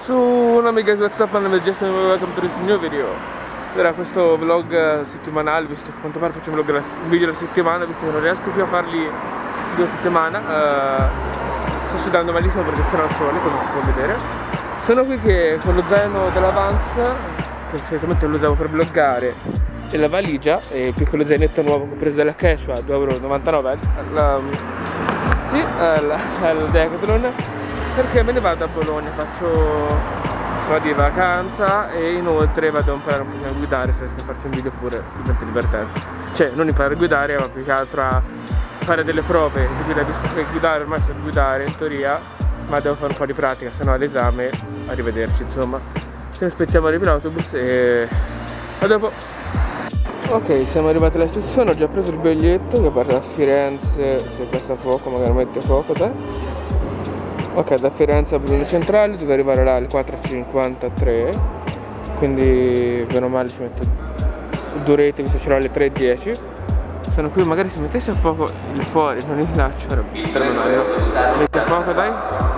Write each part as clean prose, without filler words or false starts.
Su una mega WhatsApp and just welcome to this new video. Era questo vlog settimanale, visto che a quanto pare faccio un video alla settimana, visto che non riesco più a farli 2 settimane. Sto sudando malissimo perché sono al sole, come si può vedere. Sono qui che con lo zaino della Vans, che solitamente lo usavo per vloggare, e la valigia, e il piccolo zainetto nuovo che ho preso dalla Cash a 2,99 €, al Decathlon, perché me ne vado a Bologna, faccio un po' di vacanza e inoltre vado a imparare un po' a guidare, se riesco a farci un video pure diventa divertente. Cioè, non imparare a guidare, ma più che altro a fare delle prove di guida, visto che guidare ormai so guidare in teoria, ma devo fare un po' di pratica, se no all'esame, arrivederci insomma. Ci aspettiamo arrivi l'autobus e a dopo. Ok, siamo arrivati alla stazione, ho già preso il biglietto che parte da Firenze, se questa fuoco, magari mette fuoco, dai. Ok, da Firenze a Bologna Centrale, devo arrivare là alle 4:53, quindi bene o male ci metto 2 orette, visto che ce l'ho alle 3:10. Sono qui, magari se mettessi a fuoco il fuori, non il là, sarebbe meglio. Metti a fuoco, dai.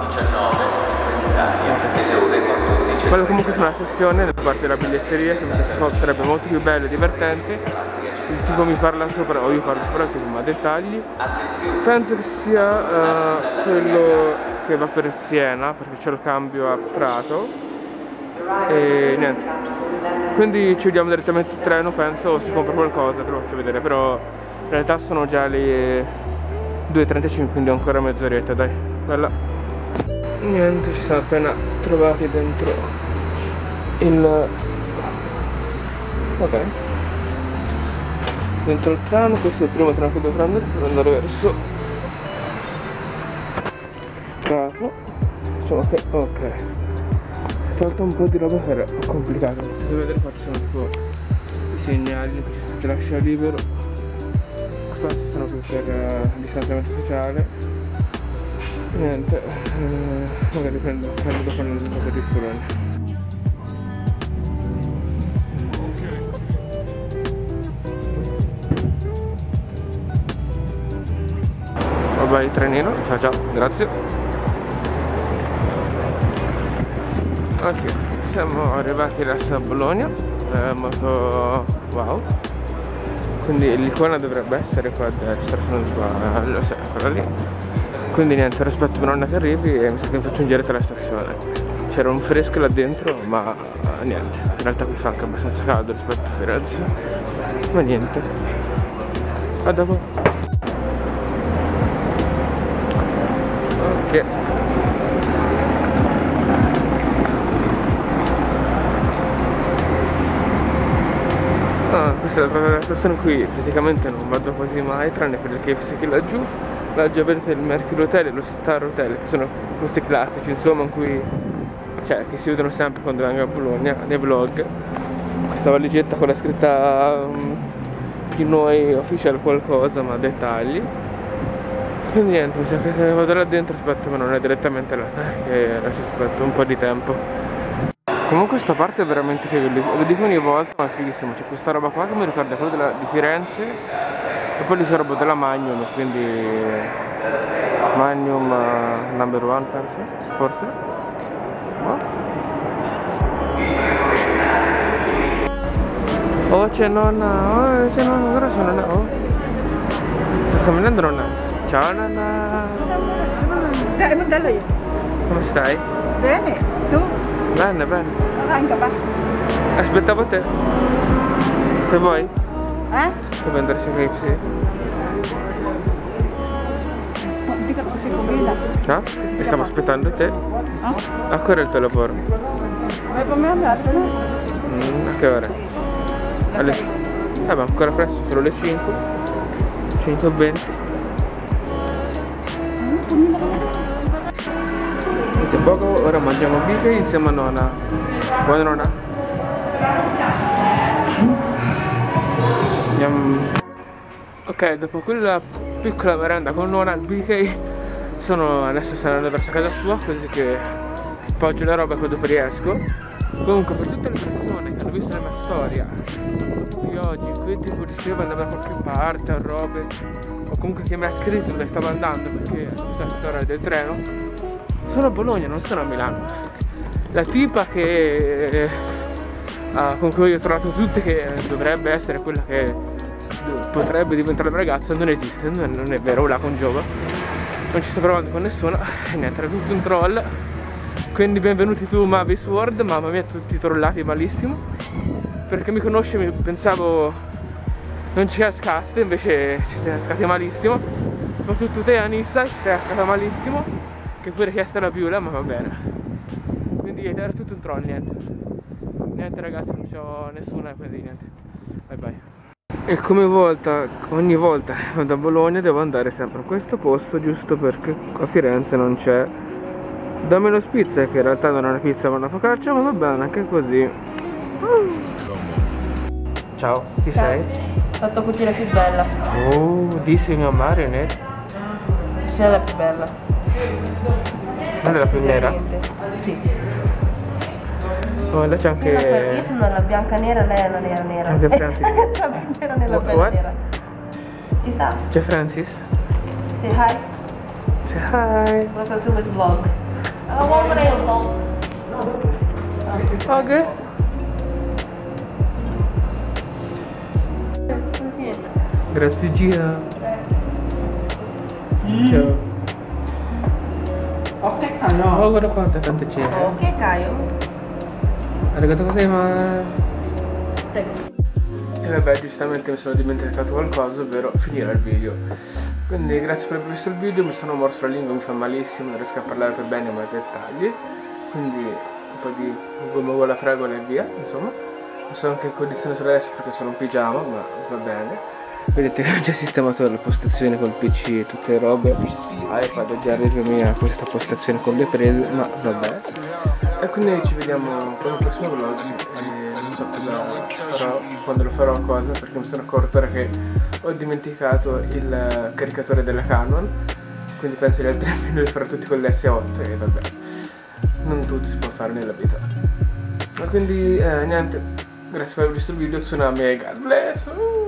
Quello comunque su una sessione, nella parte della biglietteria, se mettessi a fuoco sarebbe molto più bello e divertente. Il tipo mi parla sopra, o io parlo sopra il tipo, ma dettagli. Penso che sia quello che va per Siena, perché c'è il cambio a Prato. E niente. Quindi ci vediamo direttamente il treno, penso, o si compra qualcosa, te lo faccio vedere, però in realtà sono già le 2:35, quindi ho ancora mezz'oretta, dai, bella. Niente, ci siamo appena trovati dentro il... ok, dentro il treno. Questo è il primo treno che devo prendere per andare verso Prato. Diciamo che ok, tolto un po' di roba che era complicato, potete vedere qua ci sono tipo i segnali che ci lascia libero. Qua ci sono qui per distanziamento sociale. Niente, magari prendo dopo una cosa di Bologna. Vabbè, il trenino, ciao ciao, grazie. Ok, siamo arrivati adesso a Bologna, molto wow. Quindi l'icona dovrebbe essere qua a destra, se non sbaglio, sì, quella lì. Quindi niente, aspetto mia nonna che arrivi e mi sa che faccio un giretto alla stazione. C'era un fresco là dentro, ma niente, in realtà qui fa anche abbastanza caldo rispetto a Firenze, ma niente, a dopo. Ok, questa è la stazione qui, praticamente non vado quasi mai, tranne per il KFC che laggiù. Laggiù vedete il Mercury Hotel e lo Star Hotel, che sono questi classici, insomma, in cui, cioè, che si vedono sempre quando vengo a Bologna, nei vlog. Questa valigetta con la scritta Pinoi Official qualcosa, ma dettagli. Quindi niente, mi sa che se vado là dentro aspetto, ma non è direttamente là, che adesso aspetto un po' di tempo. Comunque questa parte è veramente figa, lo dico ogni volta, ma è fighissimo. C'è questa roba qua che mi ricorda quello di Firenze, e poi lì c'è roba della Magnum, quindi Magnum number 1 penso, forse? No? Oh, c'è nonna, c'è nonna, ora c'è nonna, oh. Sta camminando nonna. Ciao nonna. Dai, mandello io. Come stai? Bene, tu? Bene, bene. Anche va. Aspettavo te. Che vuoi? Dove andare su KFC? Dica che sei convinta. No? E stavo aspettando te. A che ora è il tuo lavoro? Vai con me andare, no? A che ora? Alle... ma ancora presto, solo le 5. 5:20. Tra poco ora mangiamo BK insieme a nonna. Buona nonna. Ok, dopo quella piccola merenda con nonna al BK adesso sto andando verso casa sua, così che appoggio la roba quando riesco. Comunque, per tutte le persone che hanno visto la mia storia qui oggi, qui ti riuscivo ad andare da qualche parte a robe, o comunque chi mi ha scritto dove stavo andando, perché questa storia del treno, sono a Bologna, non sono a Milano. la tipa che con cui ho trovato tutte, che dovrebbe essere quella che potrebbe diventare la ragazza, non esiste, non è vero, la con Giova, non ci sto provando con nessuno, e niente, era tutto un troll. Quindi benvenuti tu Mavis World, mamma mia, tutti trollati malissimo, perché mi conosce, pensavo non ci cascaste, invece ci siete cascati malissimo, soprattutto te Anissa, ci sei cascata malissimo, che pure chiesto la Biula, ma va bene. Quindi era tutto un troll, niente ragazzi, non c'ho nessuna, quindi niente, bye bye. E come ogni volta che vado a Bologna devo andare sempre a questo posto, giusto perché a Firenze non c'è Domino's Pizza, che in realtà non è una pizza ma una focaccia, ma va bene anche così. Ciao, chi sei? La tua cucina più bella. Oh, dissi mia Marionette. C'è la più bella. Non è la più nera? Sì. Oh, là c'è anche... Io sono la bianca nera, lei è la nera nera. Anche Francis. La più nera nella bella What? nera. Ci sta? C'è Francis? Say hi. Say hi. Welcome to this vlog. What would I vlog? Ok. Grazie Gina. Ciao. Oke kayo. Oh, guarda quanta tante c'è. Ok, Caio. Arigato gozaimasu. Prego. E vabbè, giustamente mi sono dimenticato qualcosa, ovvero finire il video. Quindi grazie per aver visto il video, mi sono morso la lingua, mi fa malissimo, non riesco a parlare per bene ma dettagli. Quindi un po' di gola fragola e via, insomma. Non sono anche in condizione sulle adesso perché sono in pigiama, ma va bene. Vedete che ho già sistemato la postazione col PC e tutte le robe. iPad ha già reso mia questa postazione con le prese, ma vabbè. E quindi ci vediamo con il prossimo vlog. Non so cosa farò, quando lo farò cosa, perché mi sono accorto ora che ho dimenticato il caricatore della Canon. Quindi penso gli altri video li farò tutti con l'S8 e vabbè. Non tutto si può fare nella vita. Ma quindi niente. Grazie per aver visto il video, Tsunami e God bless.